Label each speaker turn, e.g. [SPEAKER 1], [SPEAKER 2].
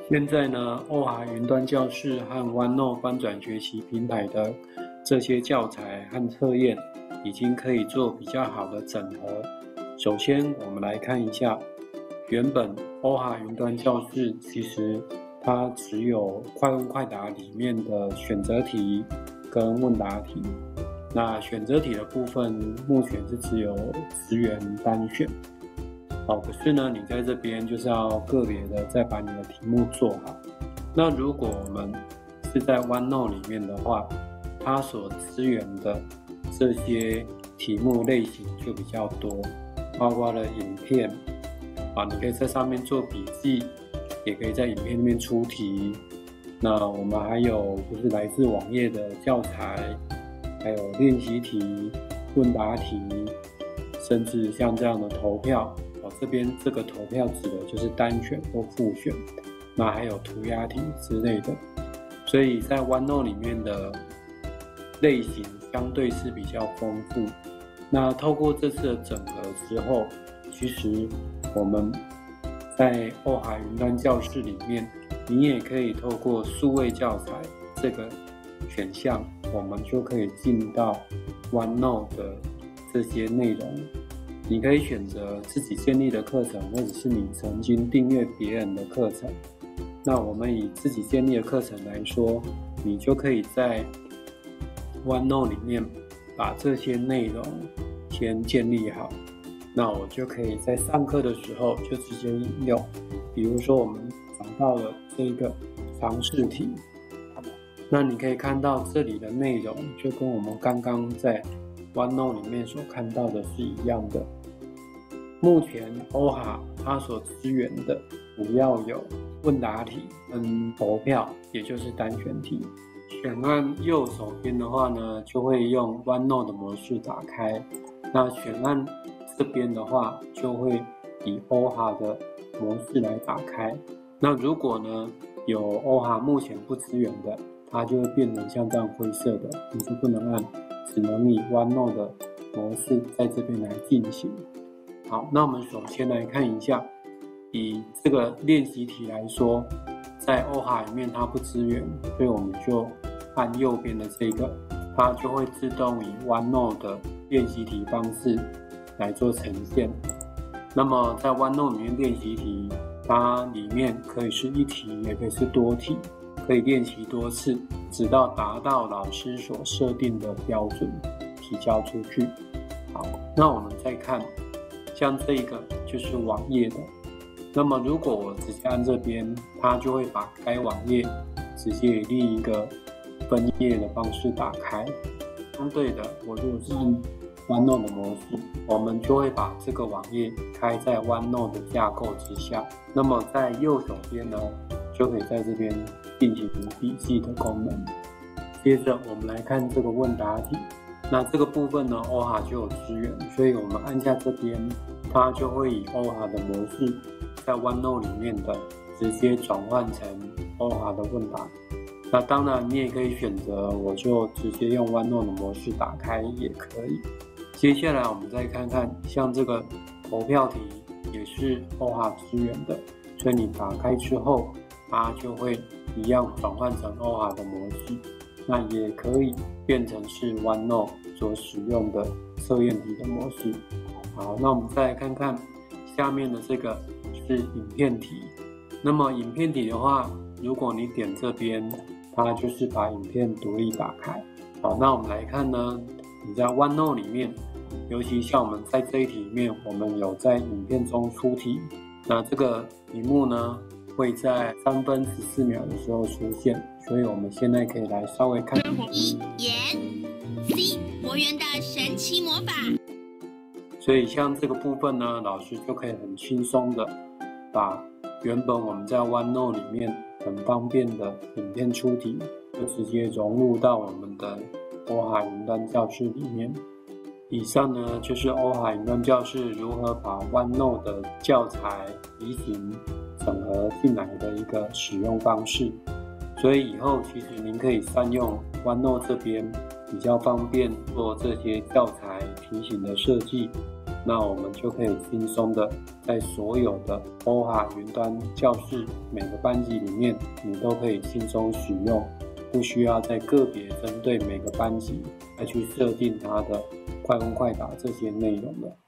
[SPEAKER 1] 现在呢，欧哈云端教室和 OneNote 翻转学习平台的这些教材和测验已经可以做比较好的整合。首先，我们来看一下，原本欧哈云端教室其实它只有快问快答里面的选择题跟问答题。那选择题的部分目前是只有10元单选。可是呢，你在这边就是要个别的再把你的题目做好。那如果我们是在 OneNote 里面的话，它所支援的这些题目类型就比较多，包括了影片你可以在上面做笔记，也可以在影片里面出题。那我们还有就是来自网页的教材，还有练习题、问答题，甚至像这样的投票。这边这个投票指的就是单选或复选，那还有涂鸦题之类的。所以在 OneNote 里面的类型相对是比较丰富。那透过这次的整合之后，其实我们在欧哈云端教室里面，你也可以透过数位教材这个选项，我们就可以进到 OneNote 的这些内容。你可以选择自己建立的课程，或者是你曾经订阅别人的课程。那我们以自己建立的课程来说，你就可以在 OneNote 里面把这些内容先建立好。那我就可以在上课的时候就直接引用。比如说我们找到了这个尝试题，那你可以看到这里的内容就跟我们刚刚在OneNote 里面所看到的是一样的。目前欧哈它所支援的主要有问答题跟投票，也就是单选题。选按右手边的话呢，就会用 OneNote 的模式打开。那选按这边的话，就会以欧哈的模式来打开。那如果呢有欧哈目前不支援的，它就会变成像这样灰色的，你就不能按，只能以 OneNote 的模式在这边来进行。好，那我们首先来看一下，以这个练习题来说，在欧哈里面它不支援，所以我们就按右边的这个，它就会自动以 OneNote 的练习题方式来做呈现。那么在 OneNote 里面练习题，它里面可以是一题，也可以是多题，可以练习多次，直到达到老师所设定的标准，提交出去。好，那我们再看，像这个就是网页的。那么如果我直接按这边，它就会把该网页直接以另一个分页的方式打开。相对的，我如果是按 OneNote 的模式，我们就会把这个网页开在 OneNote 的架构之下。那么在右手边呢，就可以在这边进行笔记的功能。接着我们来看这个问答题。那这个部分呢，欧哈就有支援，所以我们按下这边，它就会以欧哈的模式在 OneNote 里面的直接转换成欧哈的问答。那当然你也可以选择，我就直接用 OneNote 的模式打开也可以。接下来我们再看看，像这个投票题也是欧哈支援的，所以你打开之后，它就会一样转换成欧哈的模式。那也可以变成是 OneNote 所使用的测验题的模式。好，那我们再来看看下面的这个是影片题。那么影片题的话，如果你点这边，它就是把影片独立打开。好，那我们来看呢，你在 OneNote 里面，尤其像我们在这一题里面，我们有在影片中出题，那这个题目呢会在3分14秒的时候出现，所以我们现在可以来稍微看
[SPEAKER 2] E 言 C 魔猿的神奇魔法。
[SPEAKER 1] 所以像这个部分呢，老师就可以很轻松的把原本我们在 OneNote 里面很方便的影片出题，就直接融入到我们的欧哈云端教室里面。以上呢就是欧哈云端教室如何把 OneNote 的教材题型整合进来的一个使用方式。所以以后其实您可以善用 OneNote 这边比较方便做这些教材题型的设计， 那我们就可以轻松的在所有的 OHA 云端教室每个班级里面，你都可以轻松使用，不需要再个别针对每个班级来去设定它的快问快答这些内容了。